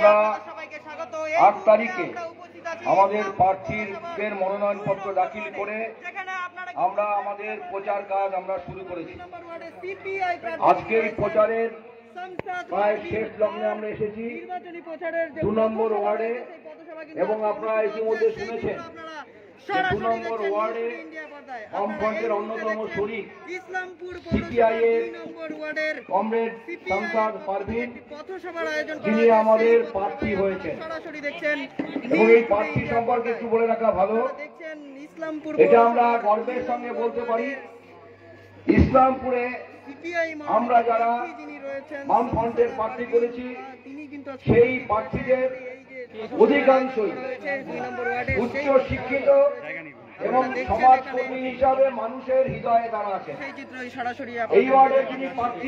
আমরা 8 তারিখে আমাদের প্রার্থীদের মনোনয়নপত্র দাখিল করে আমরা আমাদের প্রচার কাজ আমরা শুরু করেছি। আজকে এই প্রচারের প্রায় শেষ লগ্নে আমরা এসেছি 2 নম্বর ওয়ার্ডে, এবং আপনারা ইতিমধ্যে শুনেছেন 2 নম্বর ওয়ার্ডে বামফ্রন্টের অন্যতম শরিক সিপিআই এর কমরেড শামসাদ পারভীন, যিনি আমাদের প্রার্থী হয়েছেন। এবং এই প্রার্থী সম্পর্কে একটু বলে রাখা ভালো, এটা আমরা গর্বের সঙ্গে বলতে পারি, ইসলামপুরে আমরা যারা বামফ্রন্টের প্রার্থী করেছি সেই প্রার্থীদের অধিকাংশই উচ্চ শিক্ষিত এবং সমাজকর্মী হিসাবে মানুষের হৃদয়ে তারা আছে। এই ওয়ার্ডের যিনি প্রার্থী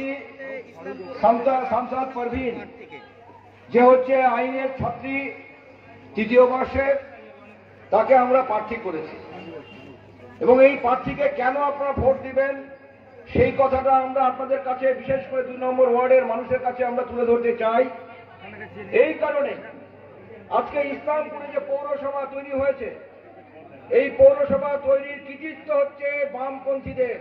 শামসাদ পারভীন, যে হচ্ছে আইনের ছাত্রী 3য় বর্ষের, তাকে আমরা প্রার্থী করেছি। এবং এই প্রার্থীকে কেন আপনারা ভোট দিবেন সেই কথাটা আমরা আপনাদের কাছে, বিশেষ করে 2 নম্বর ওয়ার্ডের মানুষের কাছে আমরা তুলে ধরতে চাই। এই কারণে আজকে ইসলামপুরে যে পৌরসভা তৈরি হয়েছে, এই পৌরসভা তৈরির কৃতিত্ব হচ্ছে বামপন্থীদের।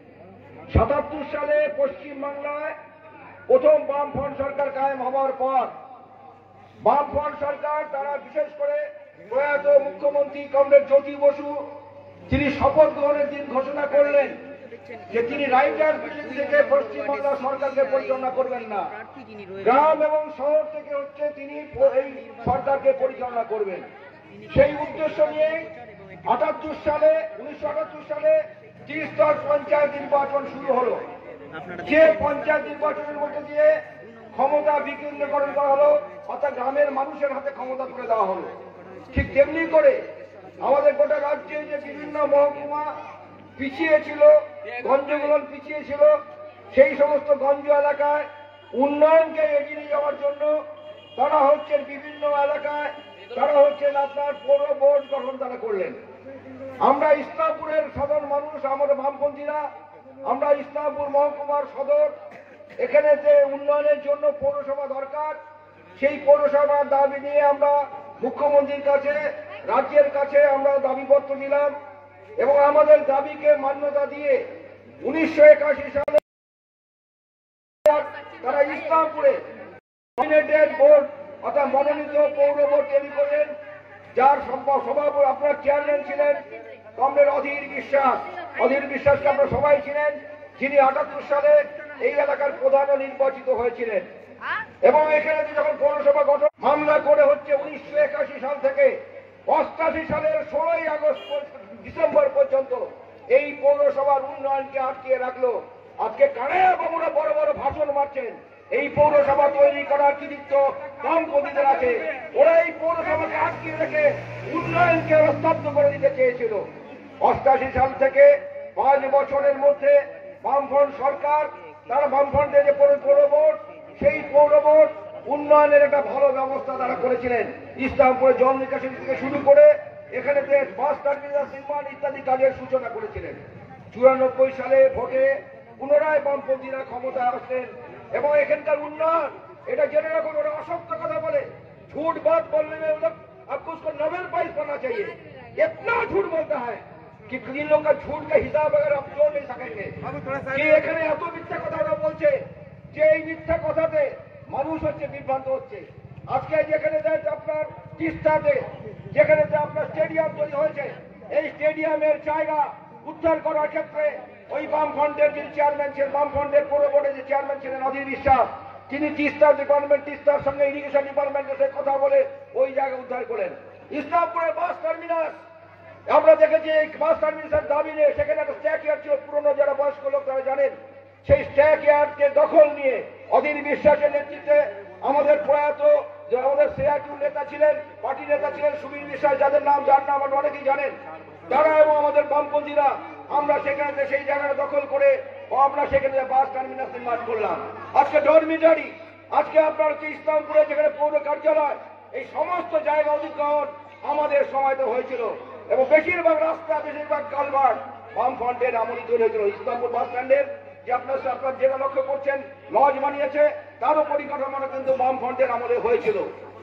77 সালে পশ্চিমবাংলায় প্রথম বামফ্রন্ট সরকার কায়েম হওয়ার পর বামফ্রন্ট সরকার, তারা বিশেষ করে প্রয়াত মুখ্যমন্ত্রী কমরেড জ্যোতি বসু, তিনি শপথ গ্রহণের দিন ঘোষণা করলেন যে তিনি রাইটার বিল্ডিং থেকে পশ্চিমবাংলা সরকারকে পরিচালনা করবেন না, গ্রাম এবং শহর থেকে হচ্ছে তিনি এই সরকারকে পরিচালনা করবেন। সেই উদ্দেশ্য নিয়ে 1978 সালে 30 স্তর পঞ্চায়েত নির্বাচন শুরু হলো। যে পঞ্চায়েত নির্বাচনের মধ্যে দিয়ে ক্ষমতা বিকেন্দ্রীকরণ করা হলো, অর্থাৎ গ্রামের মানুষের হাতে ক্ষমতা তুলে দেওয়া হলো। ঠিক তেমনি করে আমাদের গোটা রাজ্যে যে বিভিন্ন মহকুমা পিছিয়ে ছিল, গঞ্জগুলো পিছিয়ে ছিল, সেই সমস্ত গঞ্জ এলাকায় উন্নয়নকে এগিয়ে নিয়ে যাওয়ার জন্য তারা হচ্ছেন বিভিন্ন এলাকায়, তারা হচ্ছেন আপনার পৌর বোর্ড গঠন তারা করলেন। আমরা ইসলামপুরের সাধারণ মানুষ, আমাদের বামপন্থীরা, আমরা ইসলামপুর মহকুমার সদর, এখানে যে উন্নয়নের জন্য পৌরসভা দরকার, সেই পৌরসভার দাবি নিয়ে আমরা মুখ্যমন্ত্রীর কাছে, রাজ্যের কাছে আমরা দাবিপত্র দিলাম। এবং আমাদের দাবিকে মান্যতা দিয়ে 1981 সালে তারা ইসলামপুরে নমিনেটেড বোর্ড অর্থাৎ মনোনীত পৌর বোর্ড তৈরি করলেন, যার সভাপতি আপনার চেয়ারম্যান ছিলেন কমরেড অধীর বিশ্বাস। অধীর বিশ্বাসকে আমরা সবাই ছিলেন, যিনি 78 সালে এই এলাকার প্রধান নির্বাচিত হয়েছিলেন। এবং এখানে যখন পৌরসভা গঠন মামলা করে হচ্ছে 1981 সাল থেকে 88 সালের 16 ডিসেম্বর পর্যন্ত এই পৌরসভার উন্নয়নকে আটকিয়ে রাখলো। আজকে কানাইয়া বাবুরা বড় বড় ভাষণ মারছেন, এই পৌরসভা তৈরি করার কৃতিত্ব বামপন্থীদের আছে। ওরা এই পৌরসভাকে আটকিয়ে রেখে উন্নয়নকে স্তব্ধ করে দিতে চেয়েছিল। 88 সাল থেকে 5 বছরের মধ্যে বামফ্রন্ট সরকার, তারা বামফ্রন্টের যে পৌর বোর্ড, সেই পৌর বোর্ড উন্নয়নের একটা ভালো ব্যবস্থা তারা করেছিলেন। ইসলামপুরে জল নিকাশি থেকে শুরু করে এখানে বাস টার্মিনাল নির্মাণ ইত্যাদি কাজের সূচনা করেছিলেন। 94 সালে ভোটে পুনরায় বামপন্থীরা ক্ষমতায় আসলেন এবং এখানকার উন্নয়ন, এটা জেনে রাখুন, ওরা অসত্য কথা বলে, झूठ बात बोलने में मतलब आपको उसको नोबेल प्राइज पाना चाहिए। इतना झूठ बोलता है कि इन लोगों का झूठ का हिसाब अगर आप जोड़ नहीं सकेंगे। कि এখানে এত মিথ্যা কথা ওরা বলছে যে এই মিথ্যা কথাতে মানুষ হচ্ছে বিভ্রান্ত হচ্ছে। আজকে যেখানে আপনার তিস্তাতে যেখানে আপনার স্টেডিয়াম তৈরি হয়েছে, এই স্টেডিয়ামের জায়গা উদ্ধার করার ক্ষেত্রে ওই বামফ্রন্টের যে চেয়ারম্যান ছিলেন, বামফ্রন্টের পৌর বোর্ডের যে চেয়ারম্যান ছিলেন অধীর বিশ্বাস, তিনি তিস্তা ডিপার্টমেন্ট, তিস্তার সঙ্গে ইরিগেশন ডিপার্টমেন্টের সাথে কথা বলে ওই জায়গা উদ্ধার করেন। ইসলামপুরের বাস টার্মিনাস আমরা দেখেছি, এই বাস টার্মিনাসের দাবি নিয়ে সেখানে একটা স্ট্যাক ইয়ার্ড ছিল, পুরনো যারা বয়স্ক লোক তারা জানেন। সেই স্ট্যাক ইয়ার্ডকে দখল নিয়ে অধীর বিশ্বাসের নেতৃত্বে আমাদের প্রয়াত যে আমাদের সিআইটিউ নেতা ছিলেন, পার্টি নেতা ছিলেন সুবীর বিশ্বাস, যাদের নাম যার নাম আমরা অনেকেই জানেন, তারা এবং আমাদের বামপন্থীরা আমরা সেখানে সেই জায়গাটা দখল করে আমরা সেখানে বাস টার্মিনাস নির্মাণ করলাম। আজকে ডরমিটারি, আজকে আপনার হচ্ছে ইসলামপুরে যেখানে পৌর কার্যালয়, এই সমস্ত জায়গা অধিগ্রহণ আমাদের সময়তে হয়েছিল এবং বেশিরভাগ রাস্তা, বেশিরভাগ কালভার্ট বামফ্রন্টের আমলে তৈরি হয়েছিল। ইসলামপুর বাস স্ট্যান্ডের যে আপনার যেটা লক্ষ্য করছেন লজ বানিয়েছে, তারও পরিকাঠামোটা কিন্তু বামফ্রন্টের আমলে হয়েছিল।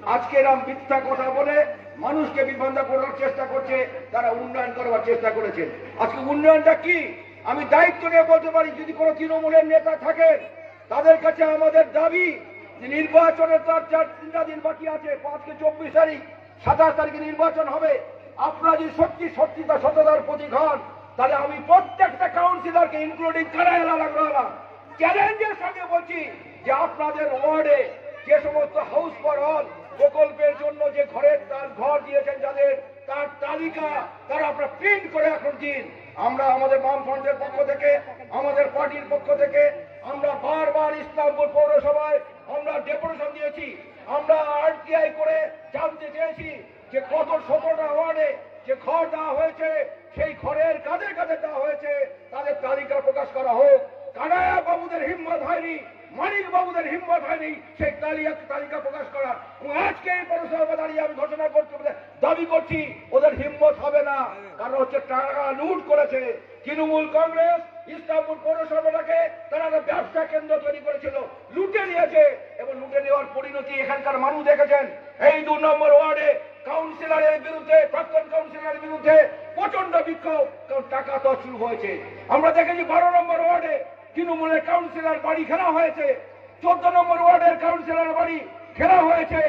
আজকে এরা মিথ্যা কথা বলে মানুষকে বিভ্রান্ত করার চেষ্টা করছে, তারা উন্নয়ন করবার চেষ্টা করেছে। আজকে উন্নয়নটা কি আমি দায়িত্ব নিয়ে বলতে পারি, যদি কোনো তৃণমূলের নেতা থাকেন তাদের কাছে আমাদের দাবি যে নির্বাচনের তার 3টা দিন বাকি আছে, আজকে 24 তারিখ, 27 তারিখে নির্বাচন হবে। আপনারা যদি সত্যিটা সততার প্রতীক হন, তাহলে আমি প্রত্যেকটা কাউন্সিলরকে ইনক্লুডিং কানাইয়ালা চ্যালেঞ্জের সঙ্গে বলছি যে আপনাদের ওয়ার্ডে যে সমস্ত হাউস ফর অল প্রকল্পের জন্য যে ঘর দিয়েছেন যাদের, তার তালিকা তারা আপনারা প্রিন্ট করে এখন দিন। আমরা আমাদের বামফ্রন্টের পক্ষ থেকে, আমাদের পার্টির পক্ষ থেকে আমরা বারবার ইসলামপুর পৌরসভায় আমরা ডেপুটেশন দিয়েছি। আমরা আরটিআই করে জানতে চেয়েছি যে কত 17টা ওয়ার্ডে যে ঘর দেওয়া হয়েছে, সেই ঘরের কাদের কাদের দেওয়া হয়েছে তাদের তালিকা প্রকাশ করা হোক। কানাইয়া বাবুদের হিম্মত হয়নি, মানিক বাবুদের হিম্মত হয়নি সেই তালিকা প্রকাশ করার। আজকে এই পৌরসভা দাঁড়িয়ে আমি ঘোষণা করতে দাবি করছি ওদের হিম্মত হবে না, কারণ হচ্ছে টাকা লুট করেছে তৃণমূল কংগ্রেস। ইসলামপুর পৌরসভাটাকে তারা ব্যবসা কেন্দ্র তৈরি করেছিল, লুটে নিয়েছে এবং লুটে নেওয়ার পরিণতি এখানকার মানুষ দেখেছেন। এই 2 নম্বর ওয়ার্ডে কাউন্সিলরের বিরুদ্ধে, প্রাক্তন কাউন্সিলরের বিরুদ্ধে প্রচন্ড বিক্ষোভ, কারণ টাকা তো শুরু হয়েছে। আমরা দেখেছি 12 নম্বর ওয়ার্ডে তৃণমূলের কাউন্সিলর বাড়ি ঘেরা হয়েছে, 14 নম্বর ওয়ার্ডের কাউন্সিলর বাড়ি ঘেরা হয়েছে,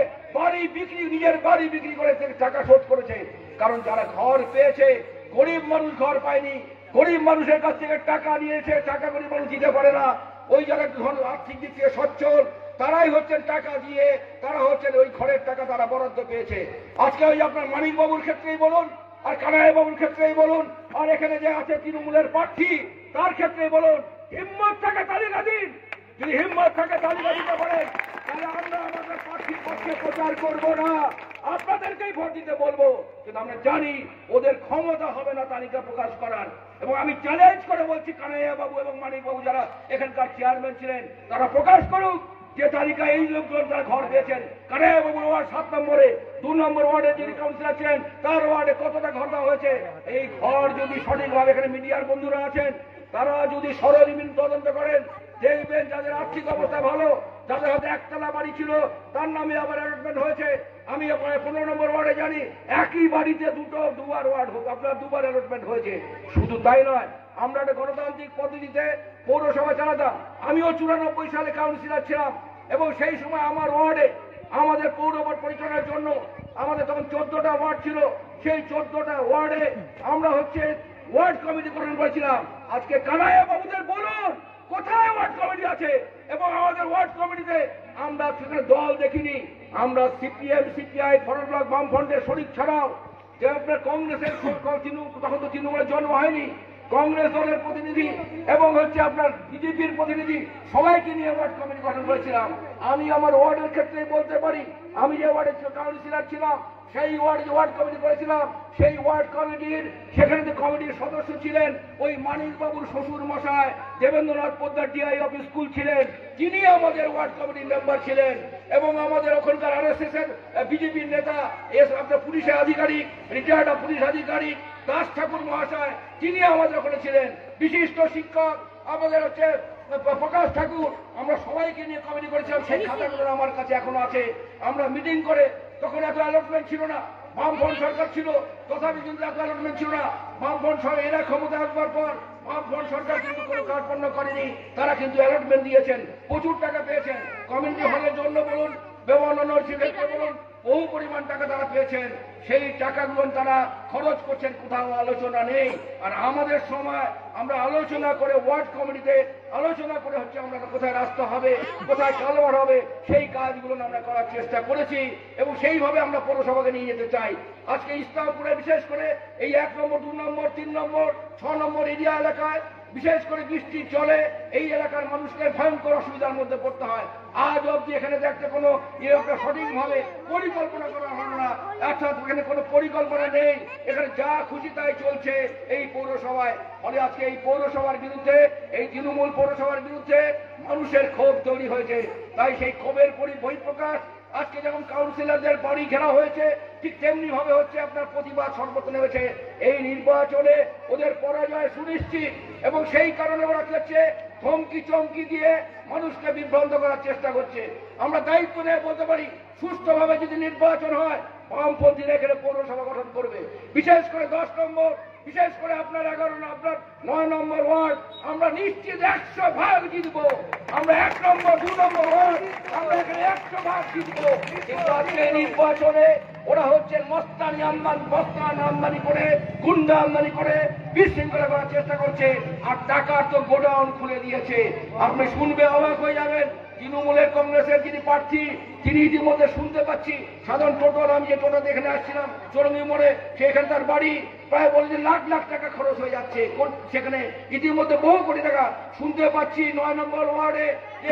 নিজের বাড়ি বিক্রি করে টাকা শোধ করেছে। কারণ যারা ঘর পেয়েছে, গরিব মানুষ ঘর পায়নি, গরিব মানুষের কাছ থেকে টাকা নিয়েছে, টাকা গরিব মানুষ দিতে পারে না। ওই যারা আর্থিক দিক থেকে সচ্ছল তারাই হচ্ছেন টাকা দিয়ে, তারা হচ্ছেন ওই ঘরের টাকা তারা বরাদ্দ পেয়েছে। আজকে ওই আপনার মানিক বাবুর ক্ষেত্রেই বলুন, আর কানাই বাবুর ক্ষেত্রেই বলুন, আর এখানে যে আছে তৃণমূলের প্রার্থী তার ক্ষেত্রেই বলুন, হিম্মত থাকে তালিকা দিন। যদি হিম্মত থাকে তালিকা দিতে পারেন, তাহলে আমরা আমাদের প্রার্থীর পক্ষে প্রচার করবো না, আপনাদেরকেই ভোট দিতে বলবো। কিন্তু আমরা জানি ওদের ক্ষমতা হবে না তালিকা প্রকাশ করার। এবং আমি চ্যালেঞ্জ করে বলছি, কানাইয়া বাবু এবং মানিক বাবু যারা এখানকার চেয়ারম্যান ছিলেন, তারা প্রকাশ করুক যে তালিকা এই লোকজন যারা ঘর পেয়েছেন। কানাইয়া বাবুর ওয়ার্ড 7 নম্বরে, 2 নম্বর ওয়ার্ডে যিনি কাউন্সিলর ছিলেন তার ওয়ার্ডে কতটা ঘর দেওয়া হয়েছে। এই ঘর যদি সঠিকভাবে, এখানে মিডিয়ার বন্ধুরা আছেন, তারা যদি সরজমিন তদন্ত করেন, দেখবেন যাদের আর্থিক অবস্থা ভালো, যাদের হাতে একতলা বাড়ি ছিল তার নামে আবার অ্যালটমেন্ট হয়েছে। আমি 15 নম্বর ওয়ার্ডে জানি একই বাড়িতে দুবার ওয়ার্ড হোক, আপনার 2বার অ্যালটমেন্ট হয়েছে। শুধু তাই নয়, আমরা একটা গণতান্ত্রিক পদ্ধতিতে পৌরসভা চালাতাম। আমিও 94 সালে কাউন্সিলর ছিলাম এবং সেই সময় আমার ওয়ার্ডে আমাদের পৌর বোর্ড পরিচালনার জন্য আমাদের তখন 14টা ওয়ার্ড ছিল। সেই 14টা ওয়ার্ডে আমরা হচ্ছে ওয়ার্ড কমিটি গঠন করেছিলাম। আজকে কানাইয়া বাবুদের বলুন কোথায় ওয়ার্ড কমিটি আছে, এবং আমাদের ওয়ার্ড কমিটিতে আমরা সেখানে দল দেখিনি। আমরা সিপিএম, সিপিআই, ফরওয়ার্ড ব্লক, বামফ্রন্টের শরিক ছাড়াও যে আপনার কংগ্রেসের, তখন তো তৃণমূলের জন্ম হয়নি, কংগ্রেস দলের প্রতিনিধি এবং হচ্ছে আপনার বিজেপির প্রতিনিধি সবাইকে নিয়ে ওয়ার্ড কমিটি গঠন করেছিলাম। আমি আমার ওয়ার্ডের ক্ষেত্রে বলতে পারি, আমি যে ওয়ার্ডের কাউন্সিলর ছিলাম সেই ওয়ার্ড কমিটি করেছিলাম। সেই ওয়ার্ড কমিটির সেখানে যে কমিটির সদস্য ছিলেন ওই মানিক বাবুর শ্বশুর মশাই Debendranath Poddar DI of school ছিলেন, যিনি আমাদের ওয়ার্ড কমিটির মেম্বার ছিলেন। এবং আমাদের ওখানকার আরএসএস এর বিজেপির নেতা, আপনার পুলিশের আধিকারিক, রিটায়ার্ড পুলিশ আধিকারিক দাস ঠাকুর মহাশয়, তিনি আমাদের ওখানে ছিলেন। বিশিষ্ট শিক্ষক আমাদের হচ্ছে প্রকাশ ঠাকুর, আমরা সবাইকে নিয়ে কমিটি করেছিলাম। সেই খাতাগুলো আমার কাছে এখনো আছে। আমরা মিটিং করে, তখন এত অ্যালটমেন্ট ছিল না, বামফ্রন্ট সরকার ছিল, তথাপি কিন্তু এত অ্যালটমেন্ট ছিল না। বামফ্রন্ট সরকার এরা ক্ষমতা আসবার পর বামফ্রন্ট সরকার কিন্তু কোনো কাজকর্ম করেনি, তারা কিন্তু অ্যালটমেন্ট দিয়েছেন, প্রচুর টাকা পেয়েছেন। কমিউনিটি হলের জন্য বলুন, বেমানোর ক্ষেত্রে বলুন, বহু পরিমাণ টাকা তারা পেয়েছেন। সেই টাকাগুলো তারা খরচ করছেন, কোথাও আলোচনা নেই। আর আমাদের সময় আমরা আলোচনা করে ওয়ার্ড কমিটিতে আলোচনা করে হচ্ছে আমরা কোথায় রাস্তা হবে, কোথায় কালভার হবে, সেই কাজগুলো আমরা করার চেষ্টা করেছি এবং সেইভাবে আমরা পৌরসভাকে নিয়ে যেতে চাই। আজকে ইসলামপুরে বিশেষ করে এই 1 নম্বর, 2 নম্বর, 3 নম্বর, 6 নম্বর এরিয়া এলাকায় বিশেষ করে বৃষ্টির জলে এই এলাকার মানুষকে ভয়ঙ্কর অসুবিধার মধ্যে পড়তে হয়। আজ অব্দি এখানে দেখতে কোনো একটা সঠিকভাবে পরিকল্পনা করা হলো না, অর্থাৎ এখানে কোনো পরিকল্পনা নেই। এখানে যা খুশি তাই চলছে এই পৌরসভায়। ফলে আজকে এই পৌরসভার বিরুদ্ধে, এই তৃণমূল পৌরসভার বিরুদ্ধে মানুষের ক্ষোভ তৈরি হয়েছে। তাই সেই ক্ষোভের বহিঃপ্রকাশ আজকে যেমন কাউন্সিলরদের বাড়ি ঘেরা হয়েছে, ঠিক তেমনি ভাবে হচ্ছে আপনার প্রতিবাদ সর্বত্র নেমেছে। এই নির্বাচনে ওদের পরাজয় সুনিশ্চিত এবং সেই কারণে ওরা হচ্ছে ধমকি চমকি দিয়ে মানুষকে বিভ্রান্ত করার চেষ্টা করছে। আমরা দায়িত্ব নিয়ে বলতে পারি সুষ্ঠুভাবে যদি নির্বাচন হয় বামপন্থীরা এখানে পৌরসভা গঠন করবে। বিশেষ করে 10 নম্বর, বিশেষ করে আপনার 11 আপনার 9 নম্বর ওয়ার্ড আমরা নিশ্চিত 100% জিতবো। আমরা 1 নম্বর 2 নম্বর ওয়ার্ড আমরা এখানে 100% জিতবো। কিন্তু আজকে নির্বাচনে ওরা হচ্ছে মস্তানি আমদানি করে, গুন্ডা আমদানি করে বিশৃঙ্খলা করার চেষ্টা করছে। আর টাকার তো গোডাউন খুলে দিয়েছে। আপনি শুনবে অবাক হয়ে যাবেন, তৃণমূলের কংগ্রেসের যিনি প্রার্থী তিনি ইতিমধ্যে শুনতে পাচ্ছি সাধারণ টোটোর, আমি যে টোটো দেখে আসছিলাম চরঙ্গি মোড়ে, সেখানে তার বাড়ি প্রায় বলছে লাখ লাখ টাকা খরচ হয়ে যাচ্ছে। সেখানে ইতিমধ্যে বহু কোটি টাকা শুনতে পাচ্ছি। 9 নম্বর ওয়ার্ডে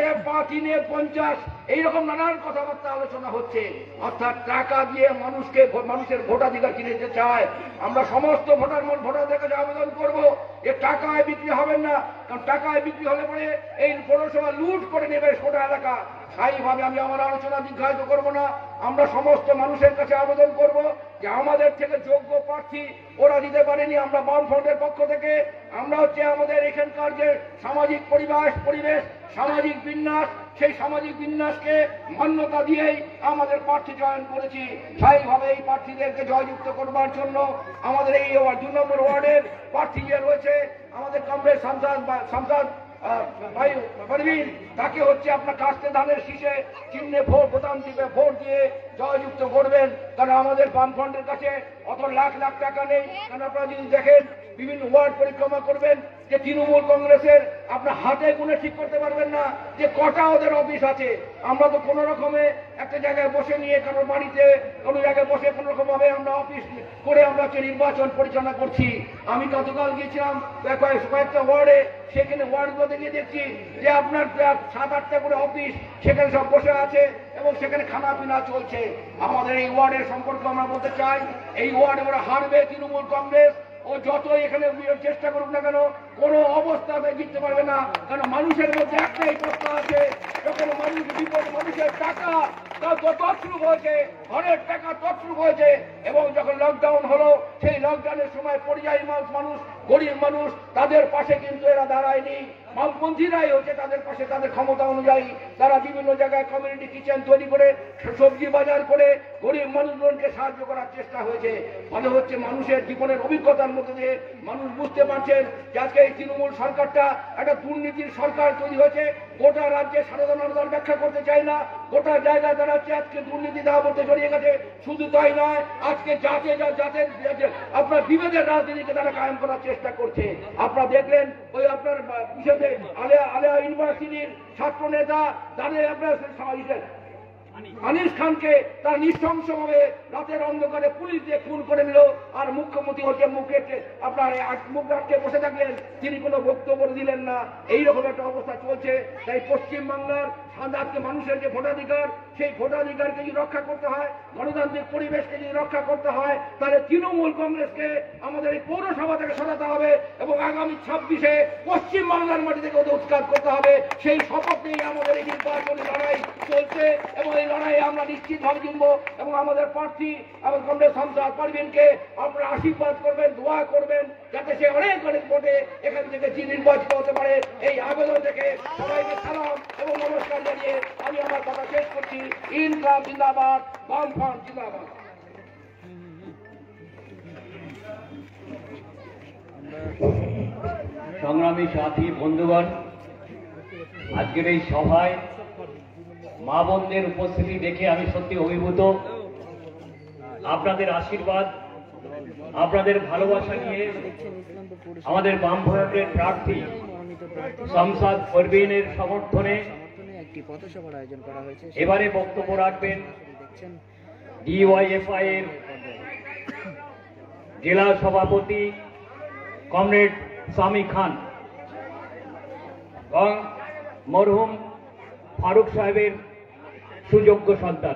3 50 এইরকম নানান কথাবার্তা আলোচনা হচ্ছে। অর্থাৎ টাকা দিয়ে মানুষের ভোটাধিকার কিনে নিতে চায়। আমরা সমস্ত ভোটারদের কাছে আবেদন করবো, এ টাকায় বিক্রি হবেন না। কারণ টাকায় বিক্রি হলে পরে এই পৌরসভা লুট করে নেবে গোটা এলাকা। স্থায়ীভাবে আমি আমার আলোচনা দীর্ঘায়িত করবো না। আমরা সমস্ত মানুষের কাছে আবেদন করব যে আমাদের থেকে যোগ্য প্রার্থী ওরা দিতে পারেনি। আমরা বামফ্রন্টের পক্ষ থেকে আমরা হচ্ছে আমাদের এখানকার যে সামাজিক পরিবেশ সামাজিক বিন্যাস, সেই সামাজিক বিন্যাসকে মান্যতা দিয়েই আমাদের প্রার্থী চয়ন করেছি। স্থায়ীভাবে এই প্রার্থীদেরকে জয়যুক্ত করবার জন্য আমাদের এই 2 নম্বর ওয়ার্ডের প্রার্থী যে রয়েছে আমাদের কংগ্রেস সাংসদ পারভীন, তাকে হচ্ছে আপনার কাস্তে ধানের শীষে চিহ্নে বোতাম টিপে ভোট দিয়ে জয়যুক্ত করবেন। কারণ আমাদের বামফ্রন্টের কাছে অত লাখ লাখ টাকা নেই। কারণ আপনারা যদি দেখেন বিভিন্ন ওয়ার্ড পরিক্রমা করবেন যে তৃণমূল কংগ্রেসের আপনার হাতে গুনে ঠিক করতে পারবেন না যে কটা ওদের অফিস আছে। আমরা তো কোনো রকমে একটা জায়গায় বসে নিয়ে কারোর বাড়িতে কোনো জায়গায় বসে কোনো রকম ভাবে আমরা অফিস করে আমরা হচ্ছে নির্বাচন পরিচালনা করছি। আমি গতকাল গিয়েছিলাম কয়েকটা ওয়ার্ডে, সেখানে ওয়ার্ডগুলোতে গিয়ে দেখছি যে আপনার 7-8টা করে অফিস সেখানে সব বসে আছে এবং সেখানে খানা পিনা চলছে। আমাদের এই ওয়ার্ডের সম্পর্কে আমরা বলতে চাই, এই ওয়ার্ডে ওরা হারবে তৃণমূল কংগ্রেস। ও যতই এখানে চেষ্টা করুক না কেন কোনো অবস্থাতে জিততে পারবে না। কারণ মানুষের মধ্যে একটাই প্রশ্ন আছে, যখন মানুষের টাকা তছরূপ হয়েছে, ঘরের টাকা তছরূপ হয়েছে এবং যখন লকডাউন হলো সেই লকডাউনের সময় পরিযায়ী মানুষ গরিব মানুষ তাদের পাশে কিন্তু এরা দাঁড়ায়নি। বামপন্থীরাই হচ্ছে তাদের পাশে, তাদের ক্ষমতা অনুযায়ী তারা বিভিন্ন জায়গায় কমিউনিটি কিচেন তৈরি করে সবজি বাজার করে গরিব মানুষজনকে সাহায্য করার চেষ্টা হয়েছে। ফলে হচ্ছে মানুষের জীবনের অভিজ্ঞতার মধ্যে দিয়ে মানুষ বুঝতে পারছেন যে আজকে এই তৃণমূল সরকারটা একটা দুর্নীতির সরকার তৈরি হয়েছে। গোটা রাজ্যে সাধারণ ব্যাখ্যা করতে চাই না, গোটা জায়গায় তারা হচ্ছে আজকে দুর্নীতি দাবতে জড়িয়ে গেছে। শুধু তাই নয়, আজকে জাতের আপনার বিভেদের রাজনীতিকে তারা কায়েম করার চেষ্টা করছে। আপনারা দেখলেন ওই আপনার হিসেবে আলিয়া ইউনিভার্সিটির ছাত্র নেতা তাদের আপনার আনিস খানকে তার নৃশংসভাবে রাতের অন্ধকারে পুলিশ দিয়ে খুন করে নিল। আর মুখ্যমন্ত্রী হচ্ছে আপনার মুখ আটকে বসে থাকলেন, তিনি কোনো বক্তব্য দিলেন না। এইরকম একটা অবস্থা চলছে। তাই পশ্চিমবাংলার আজকে মানুষের যে ভোটাধিকার, সেই ভোটাধিকারকে যদি রক্ষা করতে হয়, গণতান্ত্রিক পরিবেশকে যদি রক্ষা করতে হয়, তাহলে তৃণমূল কংগ্রেসকে আমাদের এই পৌরসভা থেকে সরাতে হবে এবং আগামী 26-এ পশ্চিমবাংলার মাটি থেকে ওদের উৎখাত করতে হবে। সেই শপথ নিয়ে আমাদের এই নির্বাচনী লড়াই চলছে এবং এই লড়াইয়ে আমরা নিশ্চিতভাবে জিতবো। এবং আমাদের প্রার্থী এবং কংগ্রেস সাংসদ পারভীনকে আপনারা আশীর্বাদ করবেন, দোয়া করবেন যাতে সে অনেক ভোটে এখান থেকে নির্বাচিত হতে পারে। এই আবেদন থেকে সবাইকে সালাম এবং নমস্কার জানিয়ে আমি আমার কথা শেষ করছি। ইনকলাব জিন্দাবাদ, বামফ্রন্ট জিন্দাবাদ। সংগ্রামী সাথী বন্ধুগণ, আজকের এই সভায় মা বোনদের উপস্থিতি দেখে আমি সত্যি অভিভূত। আপনাদের আশীর্বাদ, আপনাদের ভালোবাসা নিয়ে আমাদের বামফ্রন্টের প্রার্থী সাংসদ পারভীনের সমর্থনে একটি পথসভার আয়োজন করা হয়েছে। এবারে বক্তব্য রাখবেন ডিওয়াইএফআই এর জেলা সভাপতি কমরেড সামি খান এবং মরহুম ফারুক সাহেবের সুযোগ্য সন্তান।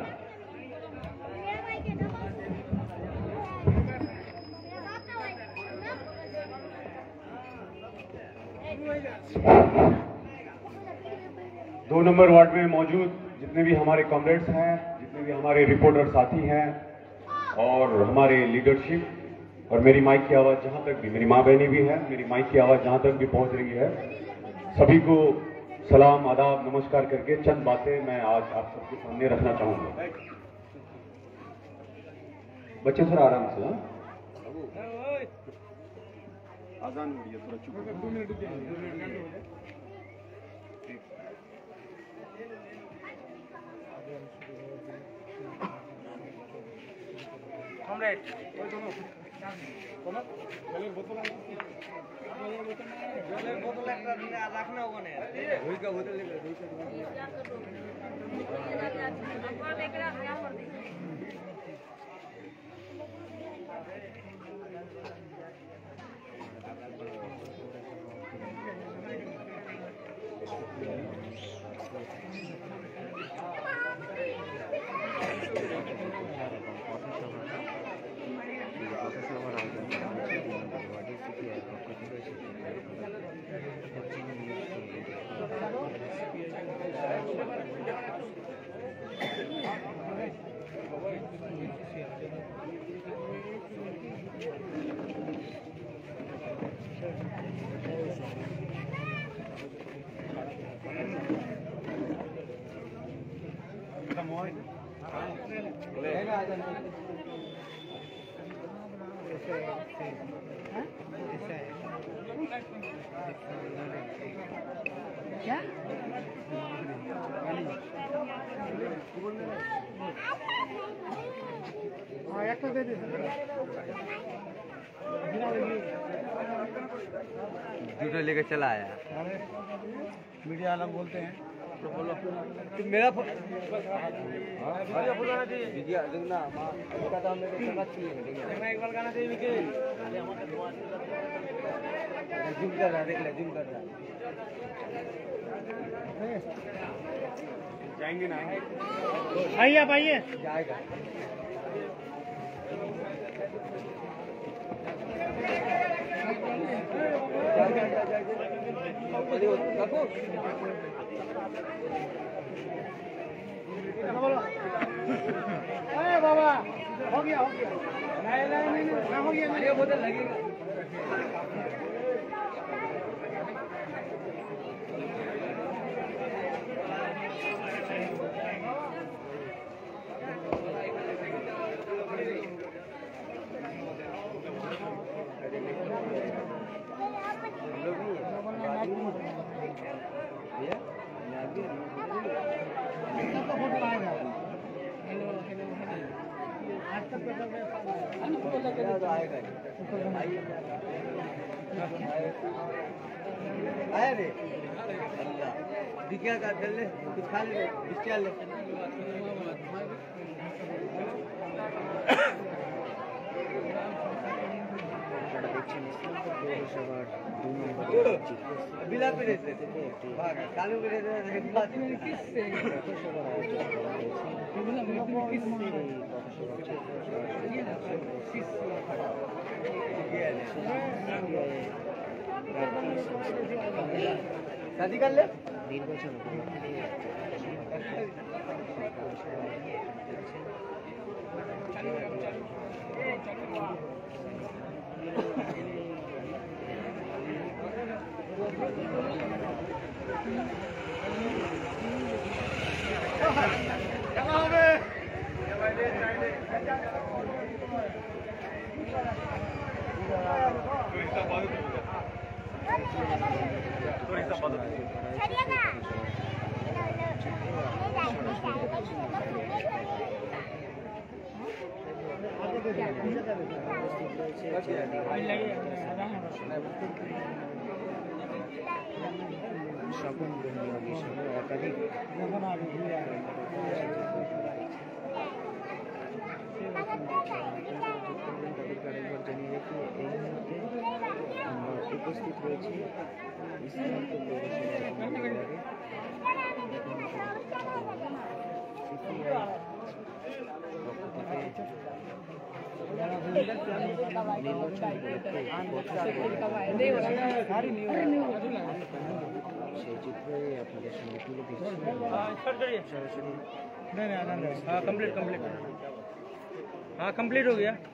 दो नंबर वार्ड में मौजूद जितने भी हमारे कॉमरेड्स हैं, जितने भी हमारे रिपोर्टर साथी हैं और हमारे लीडरशिप, और मेरी माइक की आवाज़ जहां तक भी, मेरी माँ बहनी भी है, मेरी माइक की आवाज़ जहां तक भी पहुंच रही है, सभी को सलाम आदाब नमस्कार करके चंद बातें मैं आज आप सबके सामने रखना चाहूँगा। बच्चे थोड़ा आराम से। हाँ आजान हो रही है, थोड़ा चुप। 2 मिनट জলের বোতল একটা রাখনা ওখানে ধুইকা বোতল क्या একটা दे दे जूते लेके चला आया। मीडिया वाला बोलते हैं तो बोलो मेरा वीडियो फुलाना चाहिए। वीडियो देखना मां उसका तो मेरे को समझ चाहिए। देखना एक बार गाना चाहिए विके जूम कर रहा, देख ले जूम कर रहा। जाएंगे ना? आइए आप आइए। जाएगा बाबा हो गया नहीं हो गया बोतल लगेगा। आया रे दिखा कर ले कुछ खा ले बिस्किट ले। बिला पे रहते कालू पे शादी कर ले। স্বপন গ্রহণীয় বিষয়ে একাধিক জানিয়ে রেখে এই মুহূর্তে আমরা উপস্থিত রয়েছি ইসলামপুর সেই চিত্রে আপনাদের সঙ্গে তুলে দিচ্ছি সরাসরি। कंप्लीट हाँ कंप्लीट हो गया।